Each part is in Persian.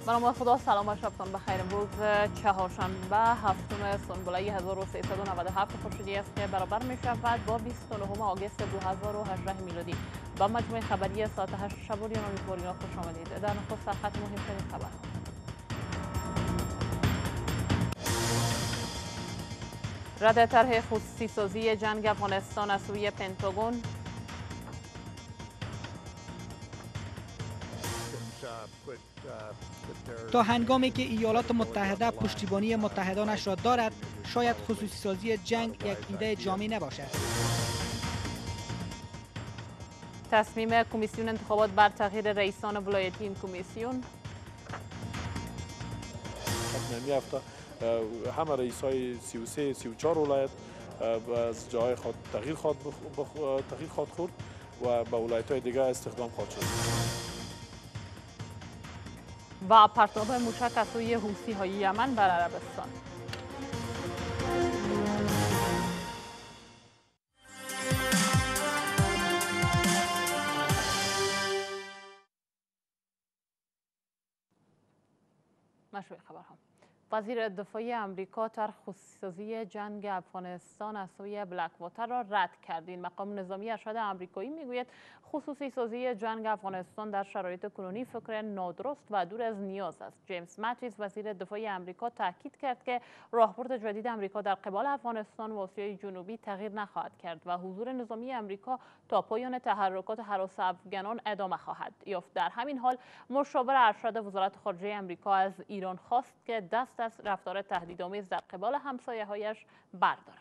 به نام خدا. سلام و شبتان بخیر. امروز چهارشنبه هفتم سنبوله 1397 خورشیدی است که برابر می شود با 29 آگوست 2018 میلادی. با مجموع خبری ساعت 8 شب و امیدواریم خوش آمدید. در نخست سرخط مهمترین خبر. رد طرح خصوصی سازی جنگ افغانستان از سوی پنتاگون. تا هنگامی که ایالات متحده پشتیبانی متحدانش را دارد، شاید خصوصی سازی جنگ یک ایده جامع نباشد. تصمیم کمیسیون انتخابات بر تغییر رئیسان ولایتی این کمیسیون. می هفته همه رئیسای 33 34 ولایت از جای خود تغییر خواهد خورد و به ولایت‌های دیگر استخدام خواهد شد. و پرتاب موشک از سوی حوثی‌های یمن بر عربستان. مشروع خبرها. وزیر دفاع امریکا طرح خصوصی‌سازی جنگ افغانستان از سوی بلک واتر را رد کرد. این مقام نظامی ارشد آمریکایی میگوید خصوصی سازی جنگ افغانستان در شرایط کنونی فکر نادرست و دور از نیاز است. جیمز ماتیس وزیر دفاع امریکا تاکید کرد که راهبرد جدید امریکا در قبال افغانستان و آسیای جنوبی تغییر نخواهد کرد و حضور نظامی امریکا تا پایان تحرکات هراس افغانان ادامه خواهد یافت. در همین حال مشاور ارشد وزارت خارجه امریکا از ایران خواست که دست از رفتار تهدیدآمیز در قبال همسایه‌هایش بردارد.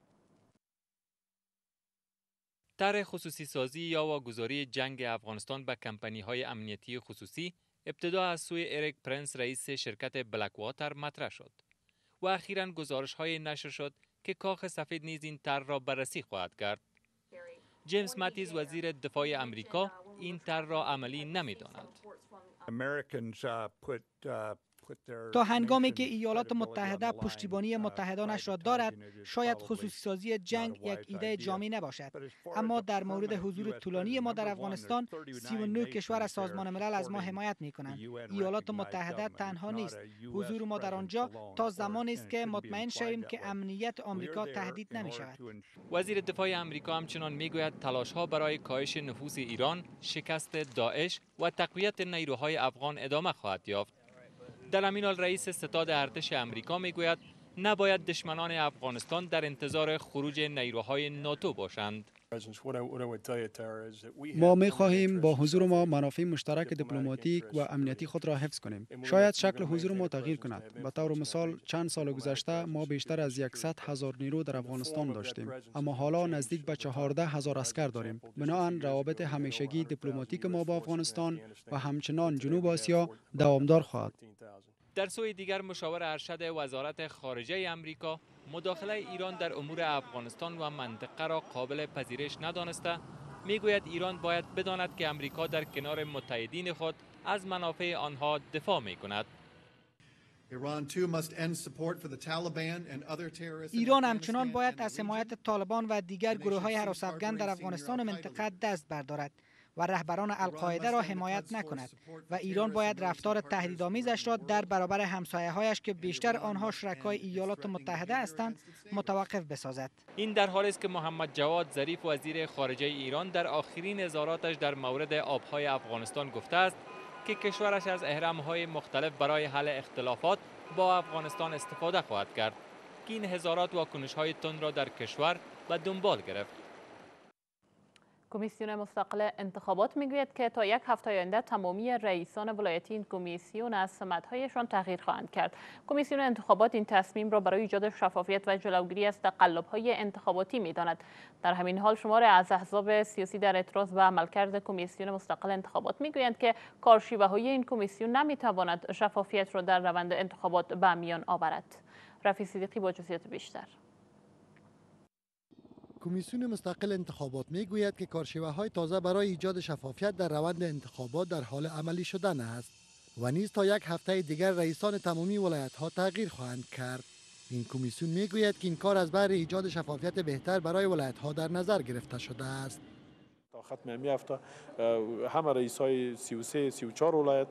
طرح خصوصی سازی یا واگذاری جنگ افغانستان به کمپانی‌های امنیتی خصوصی ابتدا از سوی اریک پرنس رئیس شرکت بلک واتر مطرح شد و اخیراً گزارش‌های نشر شد که کاخ سفید نیز این طرح را بررسی خواهد کرد. جیمز ماتیز وزیر دفاع امریکا این طرح را عملی نمی‌داند. تا هنگامی که ایالات متحده پشتیبانی متحدانش را دارد، شاید خصوصی سازی جنگ یک ایده جامع نباشد. اما در مورد حضور طولانی ما در افغانستان، 39 کشور از سازمان ملل از ما حمایت می‌کنند. ایالات متحده تنها نیست. حضور ما در آنجا تا زمانی است که مطمئن شویم که امنیت آمریکا تهدید نمی‌شود. وزیر دفاع آمریکا همچنان میگوید تلاش‌ها برای کاهش نفوذ ایران، شکست داعش و تقویت نیروهای افغان ادامه خواهد یافت. در همین حال رئیس ستاد ارتش امریکا میگوید نباید دشمنان افغانستان در انتظار خروج نیروهای ناتو باشند. ما می خواهیم با حضور ما منافع مشترک دیپلماتیک و امنیتی خود را حفظ کنیم. شاید شکل حضور ما تغییر کند. به طور مثال چند سال گذشته ما بیشتر از 100,000 نیرو در افغانستان داشتیم، اما حالا نزدیک به 14,000 عسکر داریم. بنابراین روابط همیشگی دیپلماتیک ما با افغانستان و همچنان جنوب آسیا دوامدار خواهد. در سوی دیگر مشاور ارشد وزارت خارجه امریکا مداخله ایران در امور افغانستان و منطقه را قابل پذیرش ندانسته میگوید ایران باید بداند که امریکا در کنار متحدین خود از منافع آنها دفاع می کند. ایران همچنان باید از حمایت طالبان و دیگر گروه‌های هراس افغان در افغانستان و منطقه دست بردارد و رهبران القاعده را حمایت نکند و ایران باید رفتار تهدیدآمیزش را در برابر همسایه‌هایش که بیشتر آنها شرکای ایالات متحده هستند متوقف بسازد. این در حالی است که محمد جواد ظریف وزیر خارجه ایران در آخرین اظهاراتش در مورد آبهای افغانستان گفته است که کشورش از اهرم‌های مختلف برای حل اختلافات با افغانستان استفاده خواهد کرد که این هزارات واکنش‌های تند را در کشور به دنبال گرفت. کمیسیون مستقل انتخابات میگوید که تا یک هفته آینده تمامی رئیسان ولایتی این کمیسیون از سمت‌هایشان تغییر خواهند کرد. کمیسیون انتخابات این تصمیم را برای ایجاد شفافیت و جلوگیری از تقلب‌های انتخاباتی می‌داند. در همین حال شماری از احزاب سیاسی در اعتراض به عملکرد کمیسیون مستقل انتخابات میگویند که کارشیوه‌های این کمیسیون نمی‌تواند شفافیت را در روند انتخابات به میان آورد. رفیع صدیقی با جزئیات بیشتر. کمیسیون مستقل انتخابات میگوید که کارشیوه‌های تازه برای ایجاد شفافیت در روند انتخابات در حال عملی شدن است و نیز تا یک هفته دیگر رئیسان تمامی ولایت‌ها تغییر خواهند کرد. این کمیسیون میگوید که این کار از بهر ایجاد شفافیت بهتر برای ولایت‌ها در نظر گرفته شده است. تا ختم هفته همه رئیسای 33 34 ولایت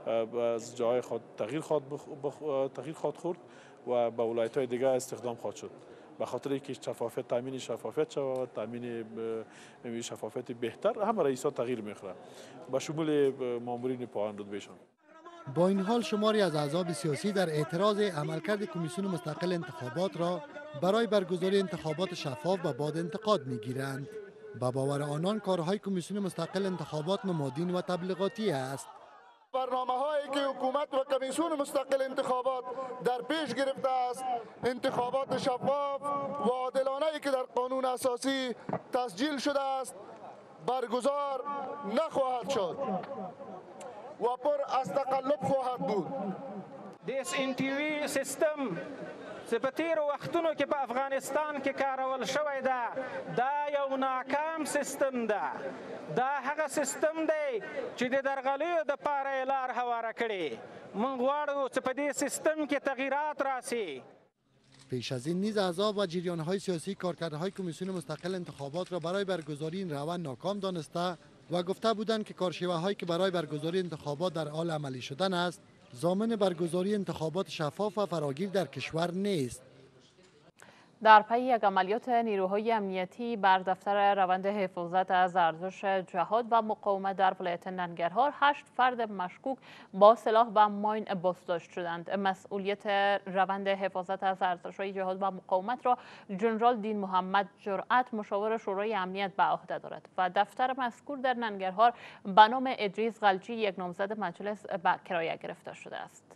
از جای خود تغییر خواهد خورد و به ولایت‌های دیگر استخدام خواهد شد. به خاطر اینکه تامین شفافیت شود، تامین شفافیت بهتر، همه رئیس‌ها تغییر می‌خوره به شمول مامورین پایان رتبهشان. با این حال شماری از احزاب سیاسی در اعتراض عملکرد کمیسیون مستقل انتخابات را برای برگزاری انتخابات شفاف و بعد انتقاد می‌گیرند. به باور آنان کارهای کمیسیون مستقل انتخابات نمادین و تبلیغاتی است. برنامه‌هایی که حکومت و کمیسیون مستقل انتخابات در پیش گرفته است، انتخابات شفاف و عادلانه‌ای که در قانون اساسی تسجیل شده است برگزار نخواهد شد و پر از تقلب خواهد بود. دیس انټیوي سیستم چې په تیرو وختونو کې په افغانستان کې کارول شوی ده دا یو ناکام سیستم ده. دا هغه سیستم دی چې د درغلیو دپاره یې لار هواره کړې. موږ غواړو چې په دې سیستم کې تغییرات راسي. پیش از این نیز احزاب و جریان‌های سیاسی کارکردهای کمیسیون مستقل انتخابات را برای برگزاری این روند ناکام دانسته و گفته بودند که کارشیوه‌هایی که برای برگزاری انتخابات در حال عملی شدن است ضامن برگزاری انتخابات شفاف و فراگیر در کشور نیست. در پی یک عملیات نیروهای امنیتی بر دفتر روند حفاظت از ارزش جهاد و مقاومت در ولایت ننگرهار 8 فرد مشکوک با سلاح و ماین بازداشت شدند. مسئولیت روند حفاظت از ارزش‌های جهاد و مقاومت را ژنرال دین محمد جرأت مشاور شورای امنیت به عهده دارد و دفتر مذکور در ننگرهار به نام ادریس غلجی یک نامزد مجلس به کرایه گرفته شده است.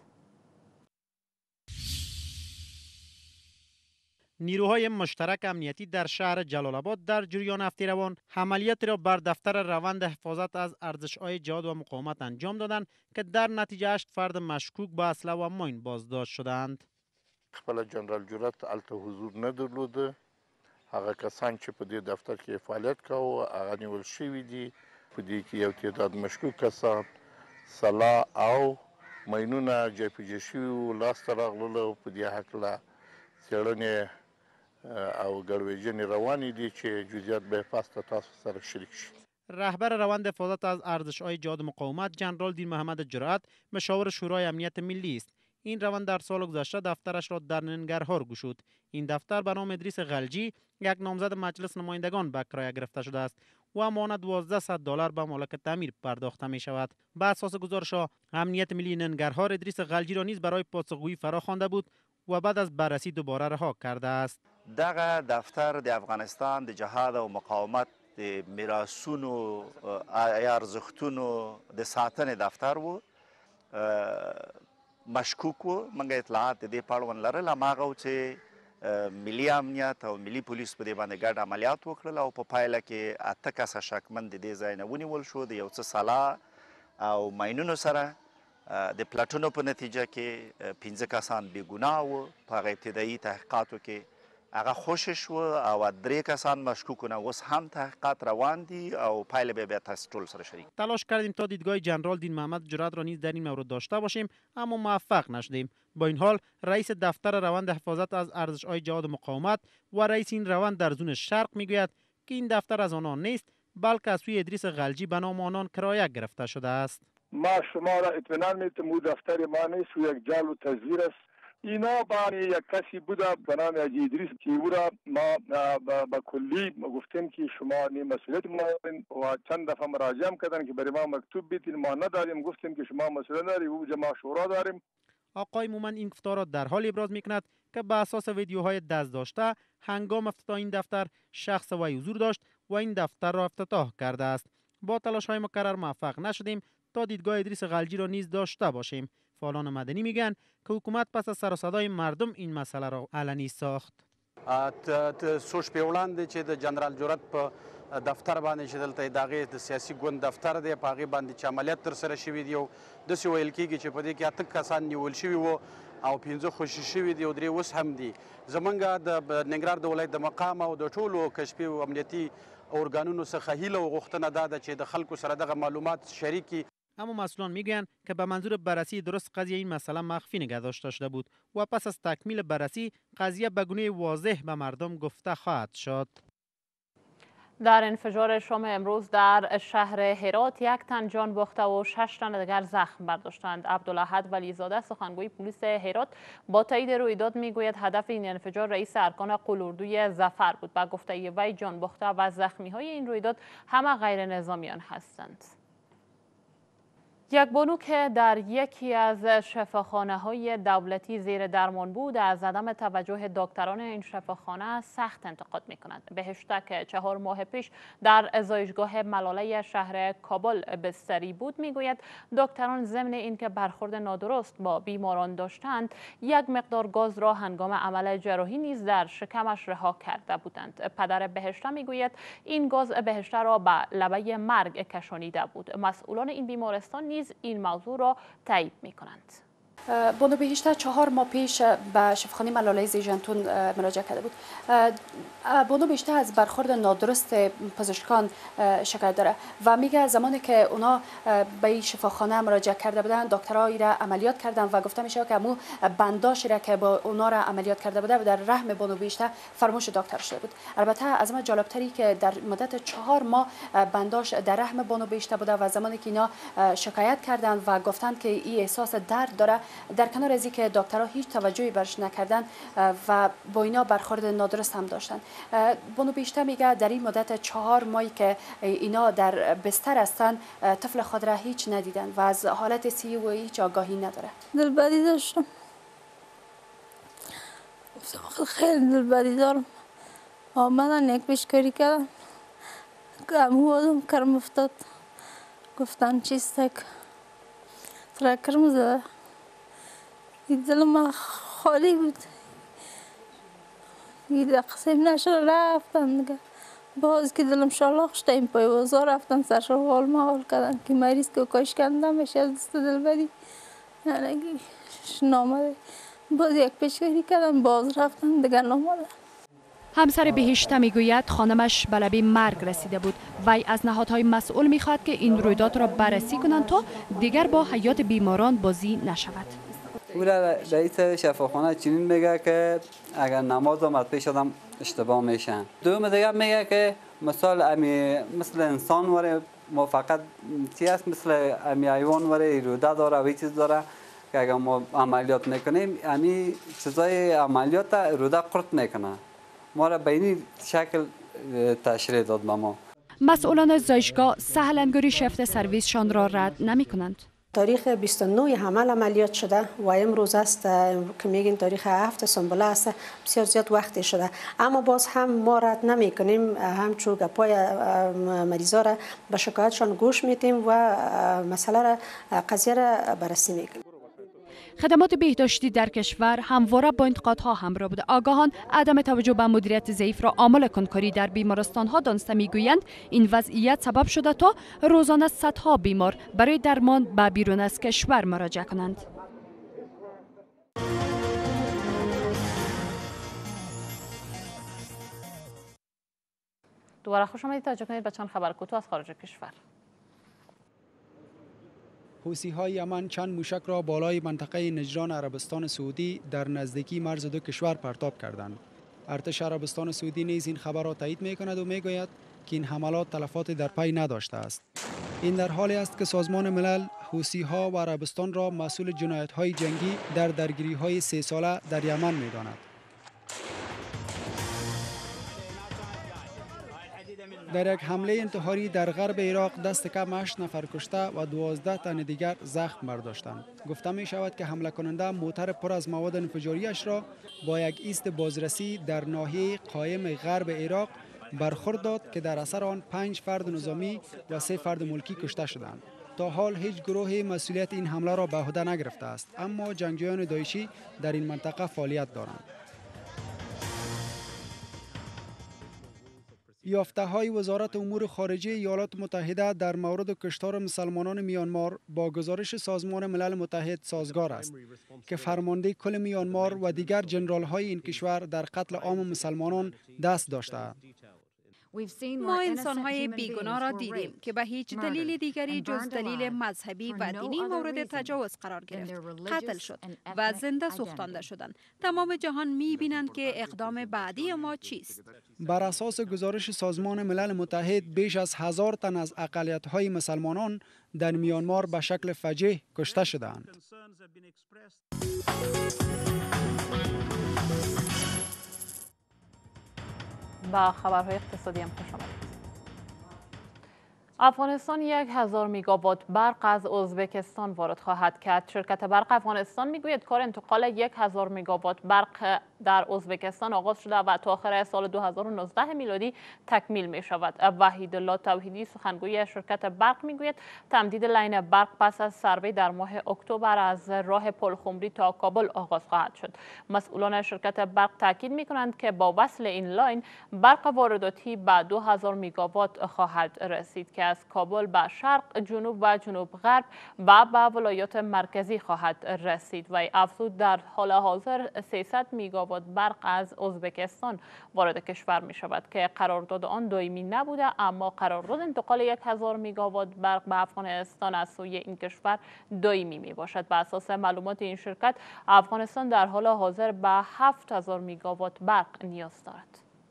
نیروهای مشترک امنیتی در شهر جلال آباد در جریان هفته روان عملیاتی را بر دفتر روند حفاظت از ارزش‌های جهاد و مقاومت انجام دادند که در نتیجه 8 فرد مشکوک با اسلحه و ماین بازداشت شدند. خپل جنرال جرأت الته حضور نه درلوده. هغه کسان چې په دې دفتر کې فعالیت کاوه هغه نیول شوي دي. په دې کې یو تعداد مشکوک کسان سلاح او ماینونه جپیجه شوي وو لاسته راغلل. په دې هکله څېړنې او ګړویجنې روانې دي چې جزئیات به پاسته تاسو سره شریک شي. رهبر روند حفاظت از ارزش‌های جهاد و مقاومت جنرال دین محمد جرأت مشاور شورای امنیت ملی است. این روند در سال گذشته دفترش را در ننگرهار گشود. این دفتر به نام ادریس غلجی یک نامزد مجلس نمایندگان به کرایه گرفته شده است و ماهانه $1200 به مالک تعمیر پرداخته می شود. به اساس گزارش امنیت ملی ننگرهار ادریس غلجی را نیز برای پاسخگویی فرا خوانده بود و بعد از بررسی دوباره رها کرده است. دغه دفتر د افغانستان د جهاد او مقاومت د میراثونو ارزښتونو د ساتنې دفتر و. مشکوک و. منګه اطلاعات د دې په اړه لرل هماغه چې ملي امنیت او ملي پولیس په دې باندې ګډ عملیات وکړل او په پایله کې 8 کسه شکمن د دې ځای نه ونیول شو د یو څه سلاح او ماینونو سره. د پلاټونو په نتیجه کې 15 کسان بېګناه وو. په هغه ابتدایي تحقیقاتو کې هغه خوشي شو او 3 کسان مشکوکونه اوس هم تحقیقات روان دي او پایله به بیا تاسو ټول سره شریک. تلاش کردیم تا دیدگاه جنرال دین محمد جرأت را نیز در این مورد داشته باشیم اما موفق نشدیم. با این حال رئیس دفتر روند حفاظت از ارزش‌های جهاد و مقاومت و رئیس این روند در زون شرق میگوید که این دفتر از آنان نیست بلکه از سوی ادریس غلجی به نام آنان کرایه گرفته شده است. ما شما را اطمینان میتم دفتر ما نیست و یک جعل و تزویر است. اینا با یک کسی بوده به نام حاجی ادریس که او را ما با کلی گفتیم که شما نی مسئولیت ما و چند دفعه مراجعه کردن که برای ما مکتوب بیتین ما نداریم. گفتیم که شما مسئولیت نداریم او جماع شورا داریم. آقای مومن این گفتار را در حال ابراز میکند که به اساس ویدیوهای دست داشته هنگام افتتاح این دفتر شخص وی حضور داشت و این دفتر را افتتاح کرده است. با تلاش‌های مکرر موفق نشدیم تا دیدگاه ادریس غلجی را نیز داشته باشیم. فعالان مدنی میگن که حکومت پس از سر و صدای مردم این مسئله را علنی ساخت. څو شپې وړاندې چې د جنرال جرأت په دفتر باندې چې دلته دغه د سیاسي ګوند دفتر دی په هغې باندې چې عملیات ترسره شوي دي او داسې ویل کېږي چې په دې کې 8 کسان نیول شوي وو او 15 خوشي شوي دي او 3 اوس هم دي. زمونږ د ننګرهار د ولایت د مقام او د ټولو کشفي او امنیتي ارګانونو څخه هیله او غوښتنه دا ده چې د خلکو سره دغه معلومات شریکي. اما مسئولان میگویند که به منظور بررسی درست قضیه این مسئله مخفی نگه داشته شده بود و پس از تکمیل بررسی قضیه به گونه واضح به مردم گفته خواهد شد. در انفجار شام امروز در شهر هرات 1 تن جان باخته و 6 تن دیگر زخم برداشتند. عبدالاحد ولیزاده سخنگوی پلیس هرات با تایید رویداد میگوید هدف این انفجار رئیس ارکان قلاردوی ظفر بود. با گفته وی جان باخته و زخمی های این رویداد همه غیر نظامیان هستند. یک بانو که در یکی از شفاخانه‌های دولتی زیر درمان بود از عدم توجه دکتران این شفاخانه سخت انتقاد می‌کند. بهشته که 4 ماه پیش در زایشگاه ملاله شهر کابل بستری بود میگوید دکتران ضمن اینکه برخورد نادرست با بیماران داشتند یک مقدار گاز را هنگام عمل جراحی نیز در شکمش رها کرده بودند. پدر بهشته میگوید این گاز بهشته را به لبه مرگ کشانیده بود. مسئولان این بیمارستان این موضوع را تایید می کنند. بانو بهشته 4 ماه پیش به شفاخانه ملاله زیجنتون مراجعه کرده بود. بانو بهشته از برخورد نادرست پزشکان شکایت داره و میگه زمانی که اونا به این شفاخانه مراجعه کرده بودن دکترها این را عملیات کردن و گفته میشه که امو بنداشی را که با اونا را عملیات کرده بوده در رحم بانو بهشته فراموش دکتر شده بود. البته از ما جالبتری که در مدت 4 ماه بنداش در رحم بانو بهشته بوده و زمانی که اینا شکایت کردن و گفتن که این احساس درد داره در کنار از اینکه دکترها هیچ توجهی برش نکردن و با اینا برخورد نادرست هم داشتن. بانو بهشته میگه در این مدت 4 ماهی که اینا در بستر هستن طفل خود را هیچ ندیدن و از حالت صحی و هیچ آگاهی نداره. دلبری داشتم، خیلی دلبری دارم. آمدن یک پیشکاری کردن امو آدم کرم افتاد گفتن چیستک ترکرم زده. دل من خالی بود. یه قسم نشد رفتم دیگه. باز که دلم شلاق شد این پای بازار رفتم سرش رو حال محال کردن که مریض که کاش کندم بشه از دست دلبری یعنی نامده. باز یک پیشگیری کردم باز رفتم دیگه نامده. همسر بهشته میگوید خانمش به لبه مرگ رسیده بود. وی از نهادهای مسئول میخواد که این رویداد را بررسی کنند تا دیگر با حیات بیماران بازی نشود. او رئیس شفاخانه چنین میگه که اگر نماز آمد پیش آدم اشتباه میشن. دوم دیگه میگه که مثل انسان وره ما فقط چی است مثل حیوان وره روده داره و چیز داره که اگر ما عملیات نکنیم امی چیزای عملیات روده قرط نکنه. ما را به این شکل تشریح داد به ما. مسئولان زایشگاه سهلنگاری شفت سرویسشان را رد نمی کنند. تاریخ 29 حمل عملیات شده و امروز است که میگین تاریخ 7 سنبله است. بسیار زیاد وقتی شده اما باز هم ما رد نمی کنیم. همچون گپای مریضا را به شکایتشان گوش میدیم و مسئله را قضیه را بررسی میکنیم. خدمات بهداشتی در کشور همواره با انتقادها همراه بوده. آگاهان عدم توجه به مدیریت ضعیف را عامل کنکاری در بیمارستان‌ها دانسته میگویند این وضعیت سبب شده تا روزانه صدها بیمار برای درمان به بیرون از کشور مراجعه کنند. دوباره خوش آمدید. توجه کنید به چند خبر کوتاه از خارج کشور. حوثی‌های یمن چند موشک را بالای منطقه نجران عربستان سعودی در نزدیکی مرز دو کشور پرتاب کردند. ارتش عربستان سعودی نیز این خبر را تایید می‌کند و می‌گوید که این حملات تلفات در پی نداشته است. این در حالی است که سازمان ملل حوثی‌ها و عربستان را مسئول جنایت‌های جنگی در درگیری‌های 3 ساله در یمن می‌داند. در یک حمله انتحاری در غرب عراق دست کم 8 نفر کشته و 12 تن دیگر زخم برداشتند. گفته می شود که حمله کننده موتر پر از مواد انفجاریش را با یک ایست بازرسی در ناحیه قایم غرب عراق برخورد داد که در اثر آن 5 فرد نظامی و 3 فرد ملکی کشته شدند. تا حال هیچ گروهی مسئولیت این حمله را به عهده نگرفته است، اما جنگجویان داعشی در این منطقه فعالیت دارند. یافته‌های وزارت امور خارجه ایالات متحده در مورد کشتار مسلمانان میانمار با گزارش سازمان ملل متحد سازگار است که فرمانده کل میانمار و دیگر جنرال‌های این کشور در قتل عام مسلمانان دست داشته‌اند. ما انسان‌های بیگناه را دیدیم که به هیچ دلیل دیگری جز دلیل مذهبی و دینی مورد تجاوز قرار گرفت، قتل شد و زنده سوختانده شدند. تمام جهان می‌بینند که اقدام بعدی ما چیست. بر اساس گزارش سازمان ملل متحد بیش از 1000 تن از اقلیت‌های مسلمانان در میانمار به شکل فجیع کشته شدند. با خبرهای اقتصادی هم خوش آمدید. افغانستان 1000 میگاوات برق از ازبکستان وارد خواهد کرد. شرکت برق افغانستان میگوید کار انتقال 1000 میگاوات برق در ازبکستان آغاز شده و تا آخر سال 2019 میلادی تکمیل می شود. وحید الله توحیدی سخنگوی شرکت برق میگوید تمدید لاین برق پس از سروی در ماه اکتبر از راه پلخمری تا کابل آغاز خواهد شد. مسئولان شرکت برق تاکید می کنند که با وصل این لاین برق وارداتی به 2000 میگاوات خواهد رسید که از کابل به شرق، جنوب و جنوب غرب و به ولایات مرکزی خواهد رسید و افزود در حال حاضر 300 میگاوات برق از ازبکستان وارد کشور می شود که قرارداد آن دائمی نبوده، اما قرارداد انتقال 1000 میگاوات برق به افغانستان از سوی این کشور دائمی می باشد. بر اساس معلومات این شرکت افغانستان در حال حاضر به 7000 میگاوات برق نیاز دارد.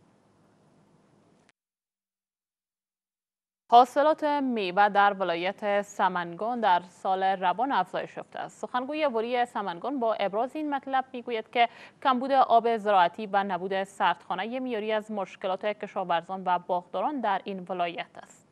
حاصلات میوه در ولایت سمنگان در سال روان افزایش یافته است. سخنگوی ولی سمنگان با ابراز این مطلب میگوید که کمبود آب زراعتی و نبود سردخانه معیاری از مشکلات کشاورزان و باغداران در این ولایت است.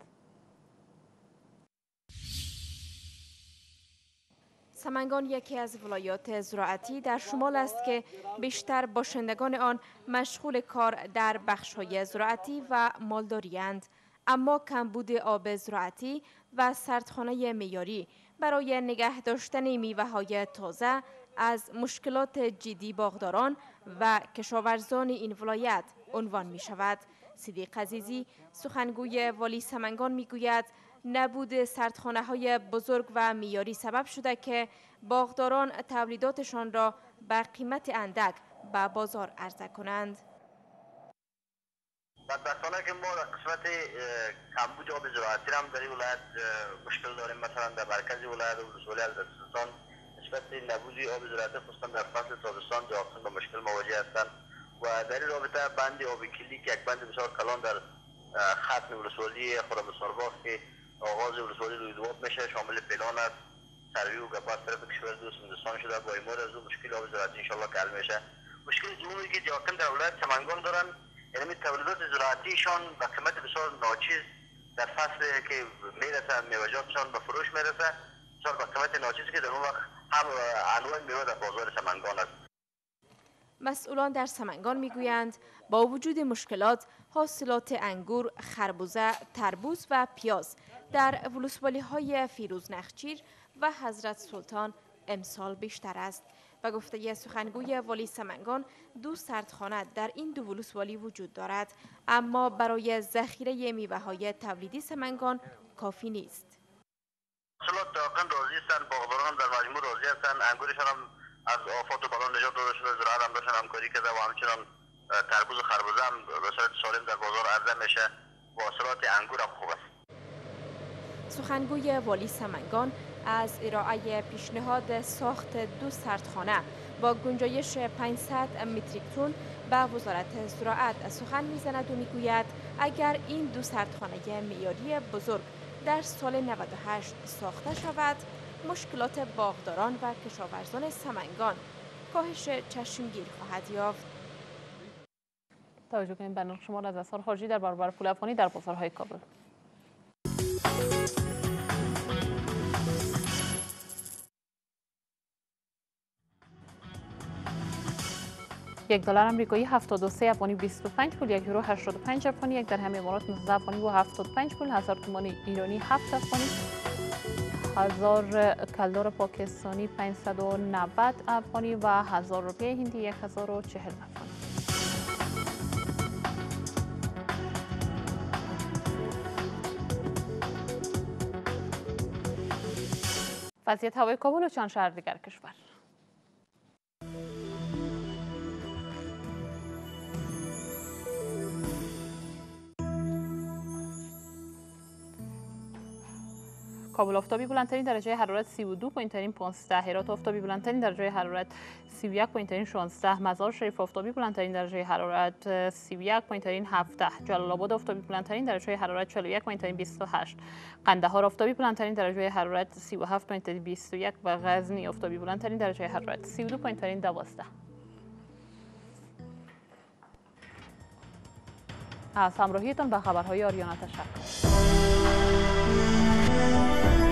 سمنگان یکی از ولایات زراعتی در شمال است که بیشتر باشندگان آن مشغول کار در بخش‌های زراعتی و مالداری اند. اما کمبود آب زراعتی و سردخانه معیاری برای نگه داشتن میوه‌های تازه از مشکلات جدی باغداران و کشاورزان این ولایت عنوان می شود. صدیق عزیزی سخنگوی والی سمنگان می گوید نبود سردخانه‌های بزرگ و معیاری سبب شده که باغداران تولیداتشان را به قیمت اندک به بازار عرضه کنند. بدبختانه که ما در قسمت کمبود آب زراعتی هم در این ولایت مشکل داریم. مثلا در مرکز ولایت ولسوالی البرتستان نسبت نبود آب زراعتی خصوصا در فصل تابستان داخل با مشکل مواجه هستند و در این رابطه بند آب کلی که یک بند بسیار کلان در ختم ولسوالی خرمسارباغ که آغاز ولسوالی رویدواب میشه شامل پلان است، سروی و گپا از طرف کشور دوست هندوستان شده. با ایمار از مشکل آب زراعتی انشالله حل میشه. مشکل دومی که جاکن در ولایت سمنگان دارن یعنی تولیدات زراعتیشان به قیمت بسیار ناچیز در فصل که میرسه میوه‌جاتشان به فروش میرسه بسیار به قیمت ناچیز که در اون وقت هم انواع میوه در بازار سمنگان است. مسئولان در سمنگان میگویند با وجود مشکلات حاصلات انگور، خربوزه، تربوز و پیاز در ولسوالی‌های فیروز نخچیر و حضرت سلطان امسال بیشتر است. و گفته سخنگوی والی سمنگان 2 سردخانه در این 2 ولسوالی وجود دارد، اما برای ذخیره میوه‌های تولیدی سمنگان کافی نیست. محصولات واقعا راضی هستند، باغداران در مجموع راضی هستند. انگورشان هم از آفات و بلا نجات داده شده، زراعت هم داشتن همکاری کرده و همچنان تربوز و خربوزه هم به صورت سالم در بازار عرضه میشه و حاصلات انگور هم خوب است. سخنگوی والی سمنگان از ارائه پیشنهاد ساخت 2 سردخانه با گنجایش 500 متریک تن به وزارت زراعت سخن میزند و میگوید اگر این 2 سردخانه معیاری بزرگ در سال 98 ساخته شود مشکلات باغداران و کشاورزان سمنگان کاهش چشمگیر خواهد یافت. توجه کنیم به نرخ شمار از اسعار خارجی در برابر پول افغانی در بازارهای کابل. $1 آمریکایی 73 افغانی 25 پول، 1 یورو 85 افغانی، 1 درهم امارات 19 افغانی و 75 پول، 1000 تومان ایرانی 7 افغانی، 1000 کلدار پاکستانی 590 افغانی و 1000 روپیه هندی 1040 افغانی. وضعیت هوای کابل و چند شهر دیگر کشور. کابل آفتابی بلندترین درجه حرارت 32.15، هرات آفتابی بلندترین درجه حرارت 31.16، مزار شریف آفتابی بلندترین درجه حرارت 31.17، جلال آباد آفتابی بلندترین درجه حرارت 41.28، قندهار آفتابی بلندترین درجه حرارت 37.21 و غزنی آفتابی بلندترین درجه حرارت 32.12. از همراهیتان به خبرهای آریانا تشکر.